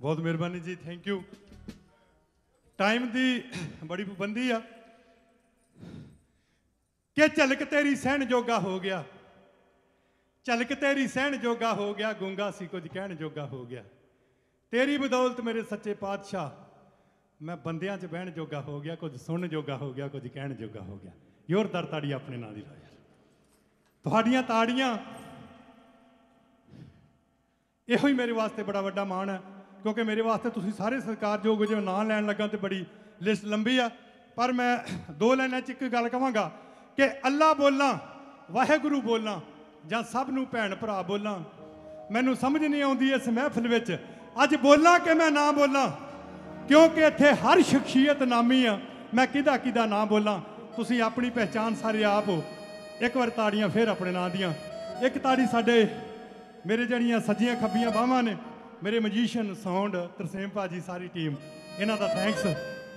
बहुत मेहरबानी जी, thank you. Time की बड़ी पाबंदी आ कि झलक तेरी सहन जोगा हो गया, झलक तेरी सहन जोगा हो गया, गूंगा सी कुछ कहन जोगा हो गया। तेरी बदौलत मेरे सच्चे पातशाह मैं बंदियां च बहन जोगा हो गया, कुछ सुन जोगा हो गया, कुछ कहन जोगा हो गया। जोरदार ताड़ी अपने नाल दी लाओ यार, तुहाड़ियां ताड़ियां इहो ही मेरे वास्ते बड़ा वड्डा मान है, क्योंकि मेरे वास्ते तुसीं सारे सत्कारयोग जो नाम लैन लगा तो बड़ी लिस्ट लंबी आ, पर मैं दो लाइनां च एक गल कहांगा कि अल्लाह बोलना, वाहेगुरू बोलना जां सब नूं भैण भरा बोलना, मैनूं समझ नहीं आउंदी इस महफिल विच अज बोलां कि मैं ना बोलां, क्योंकि इत्थे हर शख्सियत नामी आ। मैं किदा किदा ना बोलां, तुसीं अपनी पहचान सारे आप हो। एक बार ताड़ियां फिर अपने नां दियां, एक ताड़ी साडे मेरे जड़ियां सज्जियां खब्बियां बाहां ने, मेरे मजीशियन साउंड तरसेम भाजी सारी टीम, इन्हां दा थैंक्स।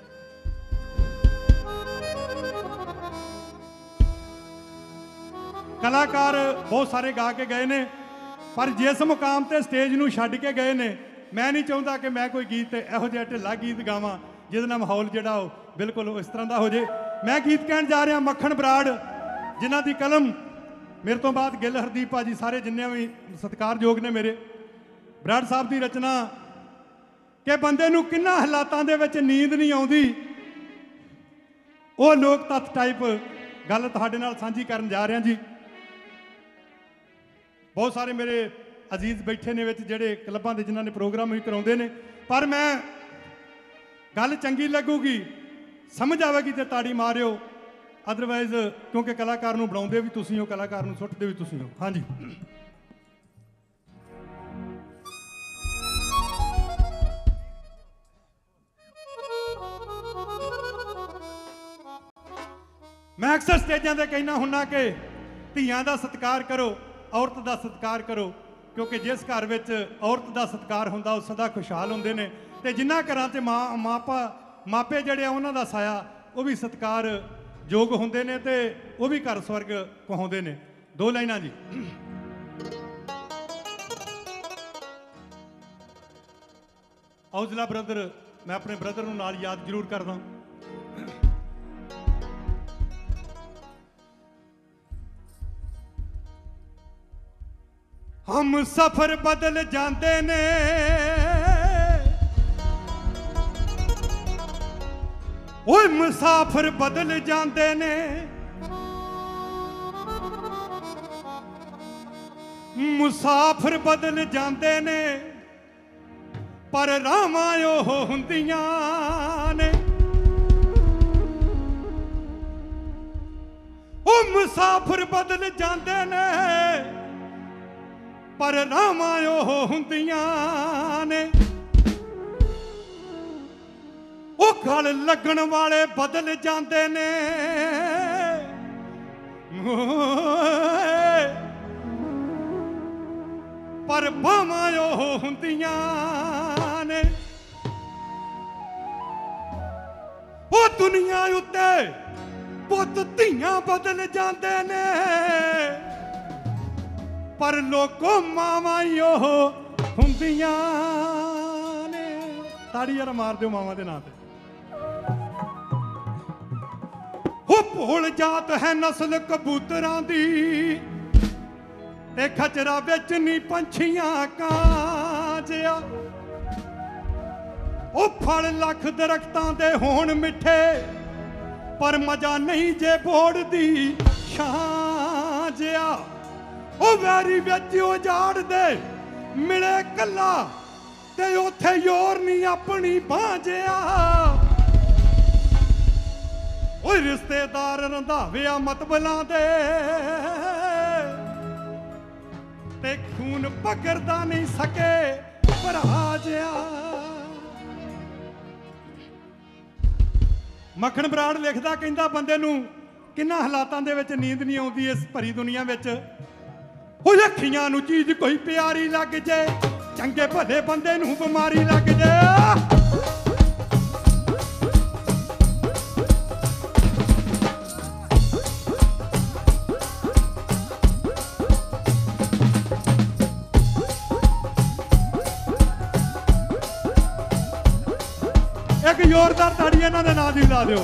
कलाकार बहुत सारे गा के गए ने, पर जिस मुकाम ते स्टेज नूं छड्ड के गए ने, मैं नहीं चाहुंदा कि मैं कोई गीत इहो जिहा ढिल्ला गीत गावां जिहदे नाल माहौल जिहड़ा बिल्कुल इस तरह का हो जाए। मैं गीत कहण जा रहा मक्खण बराड़, जिन्हां दी कलम मेरे तो बाद गिल हरदीप भाजी सारे जिन्ने भी सत्कारयोग ने मेरे, बराड़ साहब की रचना कि बंदे नूं किन्ना हालातां दे विच नींद नहीं आउंदी, वो लोक तत्त टाइप गल तुहाडे नाल सांझी करन जा रहा जी। बहुत सारे मेरे अजीज बैठे ने विच जिहड़े क्लबां दे जिन्हां ने प्रोग्राम भी कराउंदे ने, पर मैं गल चंगी लगूगी समझ आवेगी तो ताड़ी मारियो, अदरवाइज क्योंकि कलाकार नूं बनाउंदे भी तुसीं हो, कलाकार नूं सुੱਟਦੇ भी तुसीं हो। हाँ जी, मैं अक्सर स्टेजां ते कहना हुन्ना कि धीआं दा सत्कार करो, औरत दा सत्कार करो, क्योंकि जिस घर विच औरत दा सत्कार हुंदा वो सदा खुशहाल हुंदे ने, ते जिन्हां घरां ते मापे जिहड़े आ उन्हां दा साया वो भी सत्कार योग हुंदे ने, ते वो भी घर स्वर्ग पहुंचदे ने। दो लाइनां जी। औजला ब्रदर, मैं अपने ब्रदर नूं नाल याद जरूर करदा। हम सफर बदल जाते ने, ओए मुसाफिर बदल जाते ने, मुसाफिर बदल जाते ने, पर रावां ओह हुंदियां ने। ओ मुसाफिर बदल जाते ने, पर रावां ओह हुंदियां ने। ओ गल लगन वाले बदल जाते ने, पर बावां ओह हुंदियां ने। ओ दुनिया उत्ते पुत धीआं बदल जाते ने, पर लोगों मावां ही ओह हुंदियां ने। ताड़ी यार मार दो मावां दे नां ते। हो भोल जात है नस्ल कबूतरां दी, ते खचरा विच नी पंछियां कांजिया। ओ फल लख दरख्तां दे होण मिठे, पर मजा नहीं जे बोड़ दी छां जिया। ओ वैरी विच उजाड़ दे मिले कला, ते उथे योर नहीं अपनी बांझिया। ओ रिश्तेदार रंधाविया मतबलां दे, ते खून पकड़दा नहीं सके भरा जिया। मक्खण बराड़ लिखदा कहंदा बंदे नूं किन्ना हालातां दे विच नींद नहीं आउंदी इस भरी दुनिया विच। ओ अखियां नूं चीज कोई प्यारी लग जे, चंगे भले बंदे नूं बीमारी लग जे। ਜ਼ੋਰਦਾਰ ਤਾੜੀ ਇਹਨਾਂ ਦੇ ਨਾਂ ਦੀ ਲਾ ਦਿਓ।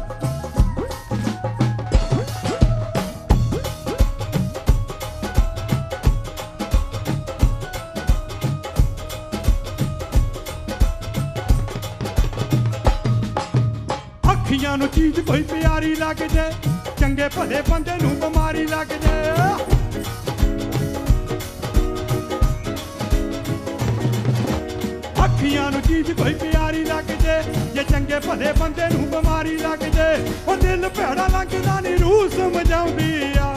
ਅੱਖੀਆਂ ਨੂੰ ਚੀਜ਼ ਕੋਈ ਪਿਆਰੀ ਲੱਗ ਜੇ, ਚੰਗੇ ਭਲੇ ਬੰਦੇ ਨੂੰ ਬਿਮਾਰੀ ਲੱਗ ਜੇ। ਅੱਖੀਆਂ ਨੂੰ ਚੀਜ਼ ਕੋਈ ਪਿਆਰੀ ਲੱਗ ਜੇ, ਜੇ ਚੰਗੇ ਭਲੇ ਬੰਦੇ ਨੂੰ ਬਿਮਾਰੀ ਲੱਗ ਜੇ। ਉਹ ਦਿਲ ਭੈੜਾ ਲੱਗਦਾ ਨੀ ਰੂਹ ਸਮਝਾਉਂਦੀ ਆ।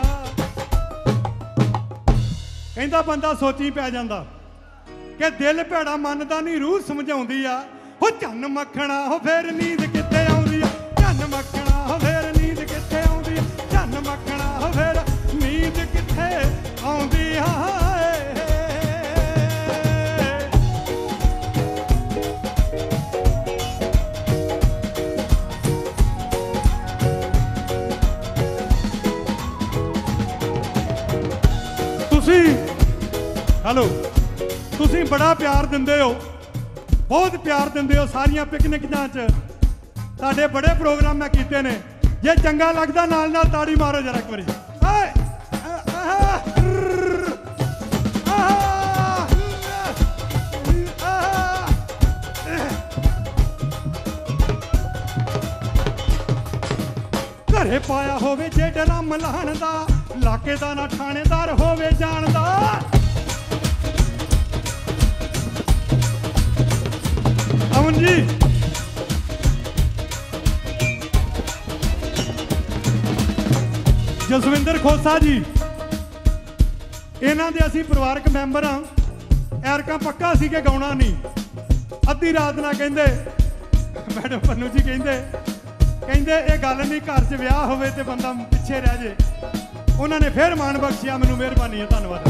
ਕਹਿੰਦਾ ਬੰਦਾ ਸੋਚੀ ਪੈ ਜਾਂਦਾ ਕਿ ਦਿਲ ਭੈੜਾ ਮੰਨਦਾ ਨੀ ਰੂਹ ਸਮਝਾਉਂਦੀ ਆ। ਉਹ ਚੰਨ ਮੱਖਣਾ ਹੋ ਫੇਰ ਨੀਂਦ ਕਿੱਥੇ ਆਉਂਦੀ ਆ। ਚੰਨ ਮੱਖਣਾ ਹੋ ਫੇਰ ਨੀਂਦ ਕਿੱਥੇ ਆਉਂਦੀ ਆ। ਚੰਨ ਮੱਖਣਾ ਹੋ ਫੇਰ ਨੀਂਦ ਕਿੱਥੇ ਆਉਂਦੀ ਆ। ਹੈਲੋ, ਤੁਸੀਂ ਬੜਾ ਪਿਆਰ ਦਿੰਦੇ ਹੋ, ਬਹੁਤ ਪਿਆਰ ਦਿੰਦੇ ਹੋ ਸਾਰੀਆਂ ਪਿਕਨਿਕਾਂ 'ਚ। ਤੁਹਾਡੇ ਬੜੇ ਪ੍ਰੋਗਰਾਮ ਮੈਂ ਕੀਤੇ ਨੇ। ਜੇ ਚੰਗਾ ਲੱਗਦਾ ਨਾਲ ਨਾਲ ਤਾੜੀ ਮਾਰੋ ਜਰਾ ਇੱਕ ਵਾਰੀ। ਘਰੇ ਪਾਇਆ ਹੋਵੇ ਜੇ ਡਰਮ ਲਾਣ ਦਾ, ਇਲਾਕੇ ਦਾ ਨਾ ਥਾਣੇਦਾਰ ਹੋਵੇ ਜਾਣਦਾ। ਅਮਨ ਜੀ, ਜਸਵਿੰਦਰ ਖੋਸਾ ਜੀ, ਇਹਨਾਂ ਦੇ ਅਸੀਂ ਪਰਿਵਾਰਕ ਮੈਂਬਰ ਹਾਂ। ਐਰਕਾਂ ਪੱਕਾ ਸੀ ਕਿ ਗਾਉਣਾ ਨਹੀਂ। ਅੱਧੀ ਰਾਤ ਨਾਲ ਕਹਿੰਦੇ, ਮੈਡਮ ਪੰਨੂ ਜੀ ਕਹਿੰਦੇ ਇਹ ਗੱਲ ਨਹੀਂ ਘਰ 'ਚ ਵਿਆਹ ਹੋਵੇ ਤੇ ਬੰਦਾ ਪਿੱਛੇ ਰਹਿ ਜੇ। ਉਹਨਾਂ ਨੇ ਫਿਰ ਮਾਣ ਬਖਸ਼ਿਆ ਮੈਨੂੰ। ਮਿਹਰਬਾਨੀ ਹੈ, ਧੰਨਵਾਦ।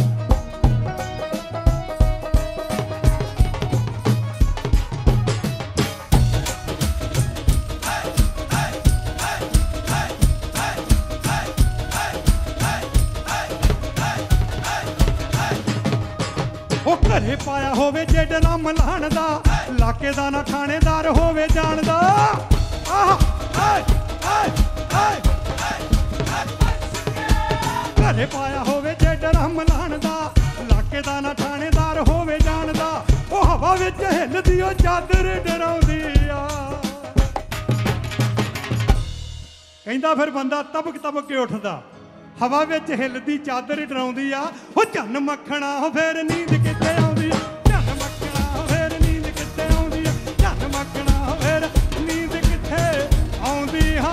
ਉਹ ਘਰੇ ਪਾਇਆ ਹੋਵੇ ਜੇ ਡਰਮ ਲਾਣ ਦਾ, ਇਲਾਕੇ ਦਾ ਨਾ ਥਾਣੇਦਾਰ ਹੋਵੇ ਜਾਣਦਾ। ਘਰੇ ਪਾਇਆ ਹੋਵੇ ਜੇ ਡਰਮ ਲਾਣ ਦਾ, ਇਲਾਕੇ ਦਾ ਨਾ ਥਾਣੇਦਾਰ ਹੋਵੇ ਜਾਣਦਾ। ਉਹ ਹਵਾ ਵਿੱਚ ਹਿੱਲਦੀ ਉਹ ਚਾਦਰ ਡਰਾਉਂਦੀ ਆ। ਕਹਿੰਦਾ ਫਿਰ ਬੰਦਾ ਤਬਕ ਤਬਕ ਕੇ ਉੱਠਦਾ। ਹਵਾ ਵਿੱਚ ਹਿੱਲਦੀ ਚਾਦਰ ਡਰਾਉਂਦੀ ਆ। ਉਹ ਚੰਨ ਮੱਖਣਾ ਹੋ ਫੇਰ ਨੀਂਦ ਕਿੱਥੇ ਆਉਂਦੀ ਆ। ਚੰਨ ਮੱਖਣਾ ਹੋ ਫੇਰ ਨੀਂਦ ਕਿੱਥੇ ਆਉਂਦੀ ਆ। ਚੰਨ ਮੱਖਣਾ ਹੋ ਫੇਰ ਨੀਂਦ ਕਿੱਥੇ ਆਉਂਦੀ ਆ।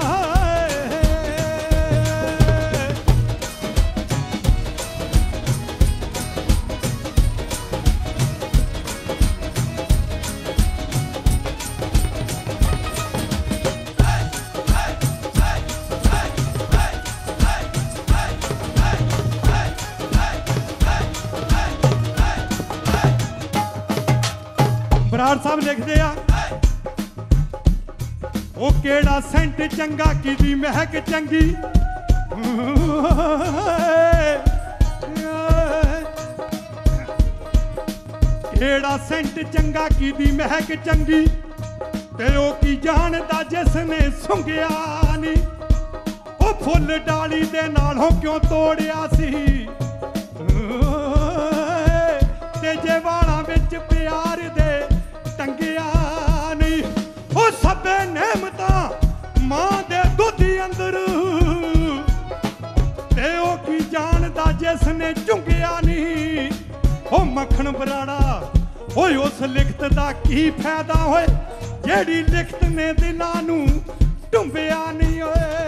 ਬਰਾੜ ਸਾਹਿਬ ਲਿਖਦੇ ਆ, ਉਹ ਕਿਹੜਾ ਸੈਂਟ ਚੰਗਾ ਕਿਹਦੀ ਮਹਿਕ ਚੰਗੀ। ਕਿਹੜਾ ਸੈਂਟ ਚੰਗਾ ਕਿਹਦੀ ਮਹਿਕ ਚੰਗੀ, ਤੇ ਉਹ ਕੀ ਜਾਣਦਾ ਜਿਸ ਨੇ ਸੁੰਘਿਆ ਨੀ। ਉਹ ਫੁੱਲ ਡਾਲੀ ਦੇ ਨਾਲੋਂ ਕਿਉਂ ਤੋੜਿਆ ਸੀ, ਤੇ ਜੇ ਵਾਲਾਂ ਵਿੱਚ ਪਿਆਰ ਦੇ ਟੰਗਿਆ ਨਹੀਂ। ਉਹ ਸਭੇ ਨੇਮਤਾਂ ਮਾਂ ਦੇ ਦੁੱਧ ਅੰਦਰ, ਤੇ ਉਹ ਕੀ ਜਾਣਦਾ ਜਿਸ ਨੇ ਝੁੰਗਿਆ ਨਹੀਂ। ਉਹ ਮੱਖਣ ਬਰਾੜਾ ਓਏ ਉਸ ਲਿਖਤ ਦਾ ਕੀ ਫਾਇਦਾ ਹੋਏ, ਜਿਹੜੀ ਲਿਖਤ ਨੇ ਦਿਲਾਂ ਨੂੰ ਢੁੰਬਿਆ ਨਹੀਂ ਓਏ।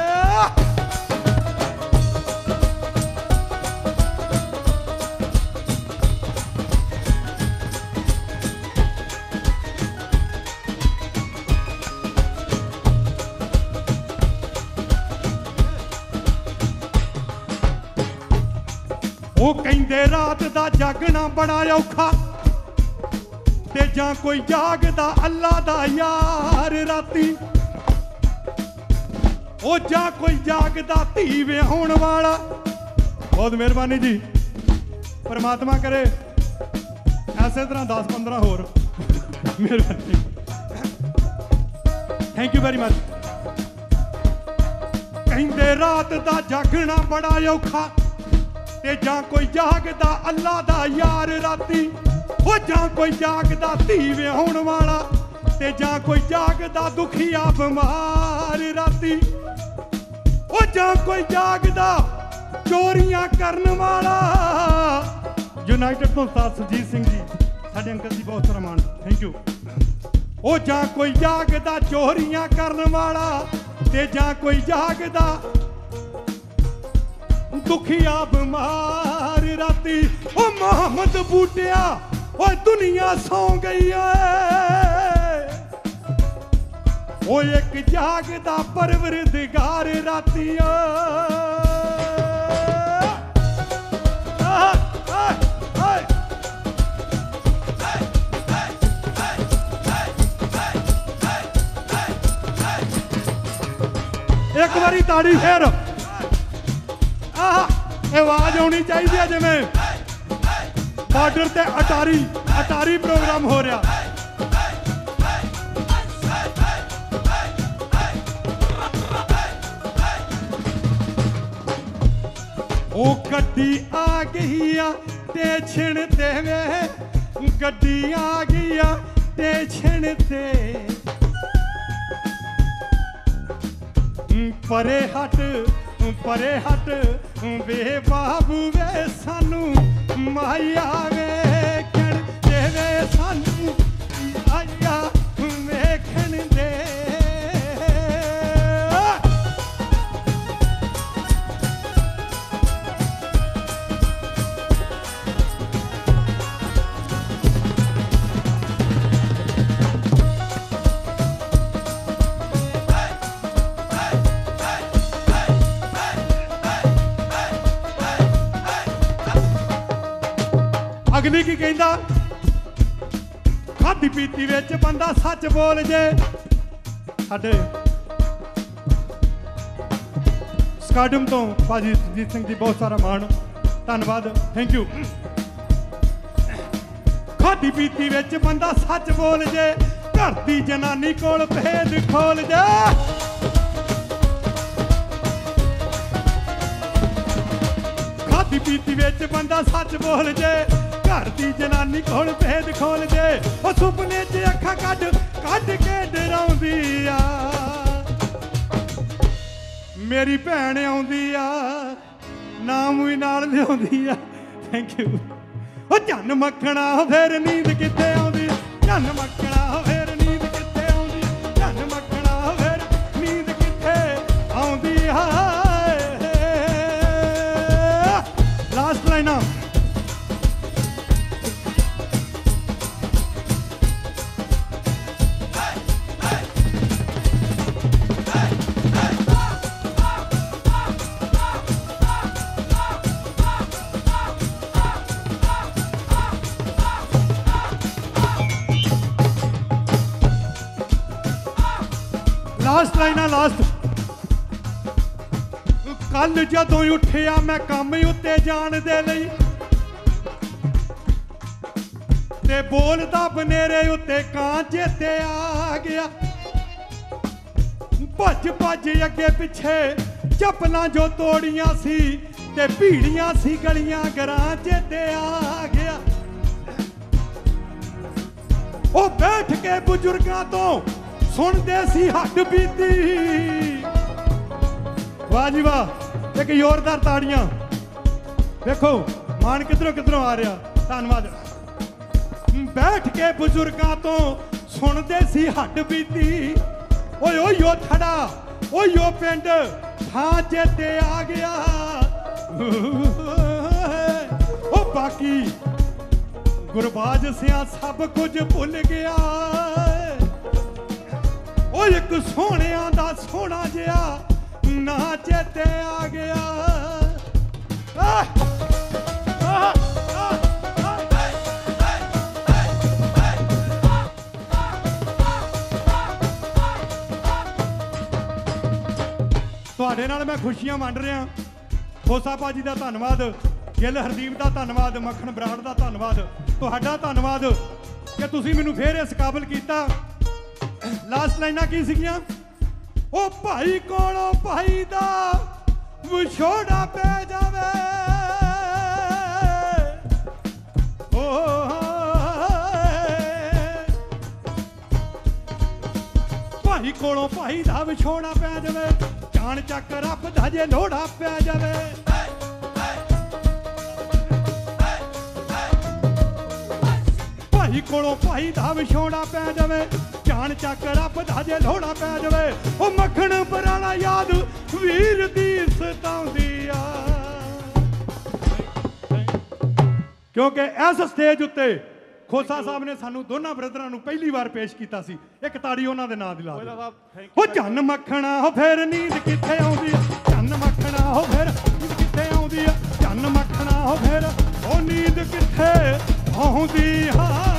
ਉਹ ਕਹਿੰਦੇ ਰਾਤ ਦਾ ਜਾਗਣਾ ਬੜਾ ਔਖਾ, ਤੇ ਜਾਂ ਕੋਈ ਜਾਗਦਾ ਅੱਲਾ ਦਾ ਯਾਰ ਰਾਤੀ। ਉਹ ਜਾਂ ਕੋਈ ਜਾਗਦਾ ਧੀ ਵਿਆਹੁਣ ਵਾਲਾ। ਬਹੁਤ ਮਿਹਰਬਾਨੀ ਜੀ, ਪਰਮਾਤਮਾ ਕਰੇ ਐਸੇ ਤਰ੍ਹਾਂ 10-15 ਹੋਰ। ਮਿਹਰਬਾਨੀ। Thank you very much. कहंदे रात दा जागना बड़ा औखा ते जां कोई जागदा अल्लाह दा यार राती, ओ जां कोई जागदा धी विआउण वाला ते जां कोई जागदा दुखिया बीमार राती, ओ जां कोई जागदा चोरियां करन वाला। यूनाइटेड तो उस्ताद सुरजीत सिंह जी साडे अंकल जी बहुत सारा मान, थैंक यू। ओ जां कोई जागदा चोरियां करन वाला ते जां कोई जागदा दुखिया बीमार राती। ओ मोहम्मद बूटिया ओ दुनिया सौ गई है, ओ एक जागदा परवरदिगार राती। एक बारी ताड़ी फेर आवाज आनी चाहिए जिमें बॉर्डर ते अटारी अटारी प्रोग्राम हो रहा। ओ गड्डी आ गई ते छिणते वे, गड्डी आ गई ते छिणते, परे हट वे बाबू वे सानू माया वेखण दे, वे सानू माया वेखण दे। अगली की कहंदा खाधी पीती विच बंदा सच बोल जे। साडे स्काडम तो भाजी सुरजीत सिंह जी बहुत सारा मान, धन्यवाद, थैंक यू। खाधी पीती विच बंदा सच बोल जे, घर दी जनानी कोल भेद खोल जे। खाधी पीती विच बंदा सच बोल जे, घर दी जनानी कोल भेद खोल दे। ओ सुपने च अखा कढ कढ के डराउंदी आ, मेरी भैन आउंदी आ नाम ही नाल लिआउंदी आ। Thank you. ओ झन मक्खणा फिर नींद कित्थे आउंदी, झन मक्खणा फिर नींद कित्थे आउंदी, झन मक्खणा फिर नींद कित्थे आउंदी आ। लास्ट लाइन लास्ट लाइना लास्ट। कल जदों उठिया मैं काम उत्ते जान दे लई, ते बोलदा बनेरे उत्ते कां चेते आ गया। भज भज अगे पिछे चप्पलां जो तोड़ियां सी ते भीड़ियां सी गलियां गरां चेते आ गया। ओ बैठ के बुजुर्गां तो सुनते सी हड्ड बीती। वाह जी वाह, एक जोरदार ताड़ियां। देखो मान किधरों किधरों आ रहा, धन्यवाद। बैठ के बुजुर्गां तो सुनते सी हड्ड बीती। ओए ओ यो थड़ा ओ यो पिंड थां चेते आ गया। ओ बाकी गुरबाज सिया सब कुछ भुल गया। ओ एक सोहणिया दा सोहना जिहा ना चेते आ गया। ਤੁਹਾਡੇ ਨਾਲ मैं खुशियां वंड रहा। ਖੋਸਾ ਭਾਜੀ ਦਾ ਧੰਨਵਾਦ, ਗਿੱਲ ਹਰਦੀਪ ਦਾ ਧੰਨਵਾਦ, ਮੱਖਣ ਬਰਾੜ ਦਾ ਧੰਨਵਾਦ, ਤੁਹਾਡਾ ਧੰਨਵਾਦ ਕਿ ਤੁਸੀਂ ਮੈਨੂੰ ਫੇਰ ਇਸ ਕਾਬਲ ਕੀਤਾ ਲਾਸਟ ਲਾਈਨਾਂ ਕੀ ਸੀਗੀਆਂ? ਉਹ ਭਾਈ ਕੋਲੋਂ ਭਾਈ ਦਾ ਵਿਛੋੜਾ ਪੈ ਜਾਵੇ, ਭਾਈ ਕੋਲੋਂ ਭਾਈ ਦਾ ਵਿਛੋੜਾ ਪੈ ਜਾਵੇ, ਜਾਣ ਚੱਕ ਰੱਬ ਦਾ ਜੇ ਲੋੜਾ ਪੈ ਜਾਵੇ। ਭਾਈ ਕੋਲੋਂ ਭਾਈ ਦਾ ਵਿਛੋੜਾ ਪੈ ਜਾਵੇ, ਜਾਣ ਚੱਕ ਰੱਬ ਦਾ ਜੇ ਲੋੜਾ ਪੈ ਜਾਵੇ। ਉਹ ਮੱਖਣ ਪਰਾਲਾ ਯਾਦ ਵੀਰ ਦੀ ਸਤਾਉਂਦੀ ਆ, ਕਿਉਂਕਿ ਇਸ ਸਟੇਜ ਉੱਤੇ ਖੋਸਾ ਸਾਹਿਬ ਨੇ ਸਾਨੂੰ ਦੋਨਾਂ ਬ੍ਰਦਰਾਂ ਨੂੰ ਪਹਿਲੀ ਵਾਰ ਪੇਸ਼ ਕੀਤਾ ਸੀ। ਇੱਕ ਤਾੜੀ ਉਹਨਾਂ ਦੇ ਨਾਂ ਦੀ ਲਾ ਦਿਓ। ਉਹ ਚੰਨ ਮੱਖਣਾ ਹੋ ਫੇਰ ਨੀਂਦ ਕਿੱਥੇ ਆਉਂਦੀ ਆ, ਚੰਨ ਮੱਖਣਾ ਹੋ ਫੇਰ ਨੀਂਦ ਕਿੱਥੇ ਆਉਂਦੀ ਆ, ਚੰਨ ਮੱਖਣਾ ਹੋ ਫੇਰ ਉਹ ਨੀਂਦ ਕਿੱਥੇ ਆਉਂਦੀ ਆ।